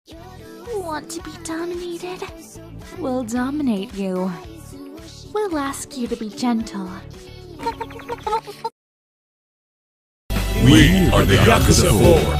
Want to be dominated? We'll dominate you. We'll ask you to be gentle. We are the Yakuza 4.